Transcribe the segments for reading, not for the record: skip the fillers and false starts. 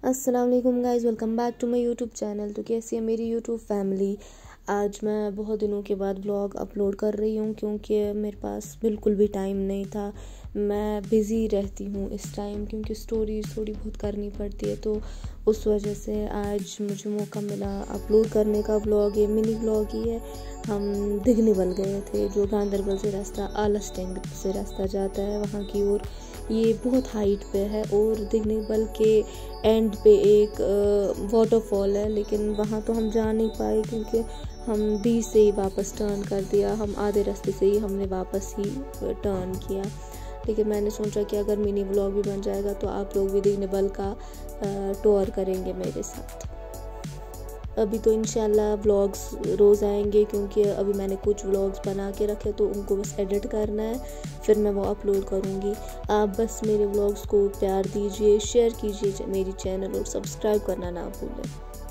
अस्सलाम वालेकुम guys, welcome back to my YouTube channel. तो कैसी है मेरी यूट्यूब फैमिली। आज मैं बहुत दिनों के बाद व्लॉग अपलोड कर रही हूँ क्योंकि मेरे पास बिल्कुल भी टाइम नहीं था। मैं बिज़ी रहती हूँ इस टाइम क्योंकि स्टोरीज थोड़ी बहुत करनी पड़ती है, तो उस वजह से आज मुझे मौका मिला अपलोड करने का। व्लॉग ये मिनी व्लॉग ही है। हम दिगनीबल गए थे, जो गांदरबल से रास्ता आलस्टेंग से रास्ता जाता है वहाँ की ओर। ये बहुत हाइट पे है और दिगनीबल के एंड पे एक वाटरफॉल है, लेकिन वहाँ तो हम जा नहीं पाए क्योंकि हम बीच से ही वापस टर्न कर दिया। हम आधे रास्ते से ही हमने वापस ही टर्न किया। लेकिन मैंने सोचा कि अगर मिनी व्लॉग भी बन जाएगा तो आप लोग भी दिगनीबल का टूर करेंगे मेरे साथ। अभी तो इंशाल्लाह व्लॉग्स रोज़ आएंगे क्योंकि अभी मैंने कुछ व्लॉग्स बना के रखे, तो उनको बस एडिट करना है, फिर मैं वो अपलोड करूँगी। आप बस मेरे व्लॉग्स को प्यार दीजिए, शेयर कीजिए मेरी चैनल और सब्सक्राइब करना ना भूलें।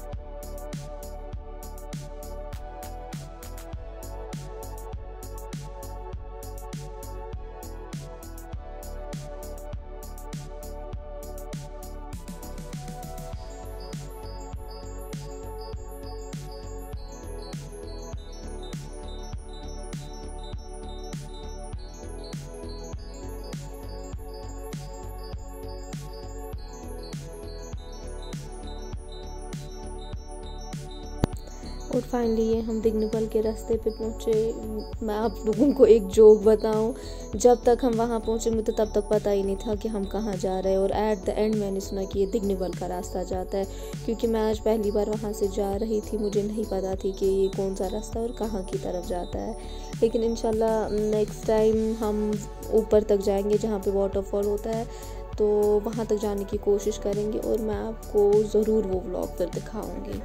और फाइनली ये हम दिगनीबल के रास्ते पे पहुँचे। मैं आप लोगों को एक जोक बताऊं, जब तक हम वहाँ पहुँचे मुझे तब तक पता ही नहीं था कि हम कहाँ जा रहे हैं, और एट द एंड मैंने सुना कि ये दिगनीबल का रास्ता जाता है। क्योंकि मैं आज पहली बार वहाँ से जा रही थी, मुझे नहीं पता थी कि ये कौन सा रास्ता और कहाँ की तरफ जाता है। लेकिन इंशाल्लाह नेक्स्ट टाइम हम ऊपर तक जाएंगे जहाँ पर वाटरफॉल होता है, तो वहाँ तक जाने की कोशिश करेंगे और मैं आपको ज़रूर वो व्लॉग फिर दिखाऊँगी।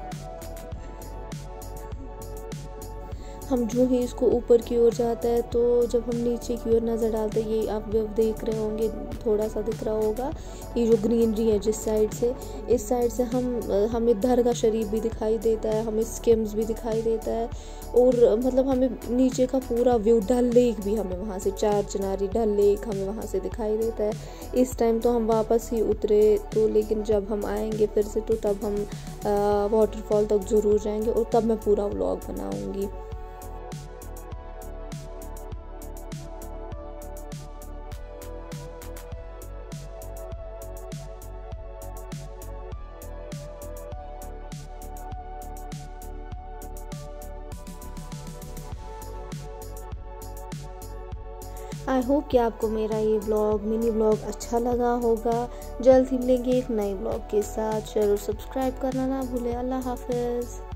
हम जो ही इसको ऊपर की ओर जाता है, तो जब हम नीचे की ओर नज़र डालते हैं, ये आप देख रहे होंगे, थोड़ा सा दिख रहा होगा ये जो ग्रीनरी है जिस साइड से, इस साइड से हमें दरगाह शरीफ भी दिखाई देता है, हमें स्किम्स भी दिखाई देता है, और मतलब हमें नीचे का पूरा व्यू, डल लेक भी हमें वहाँ से, चार चिनारी डल लेक हमें वहाँ से दिखाई देता है। इस टाइम तो हम वापस ही उतरे, तो लेकिन जब हम आएंगे फिर से तो तब हम वाटरफॉल तक ज़रूर जाएंगे और तब मैं पूरा व्लॉग बनाऊँगी। आई होप कि आपको मेरा ये व्लॉग, मिनी व्लॉग अच्छा लगा होगा। जल्द ही मिलेंगे एक नए व्लॉग के साथ। जरूर सब्सक्राइब करना ना भूलें। अल्लाह हाफिज़।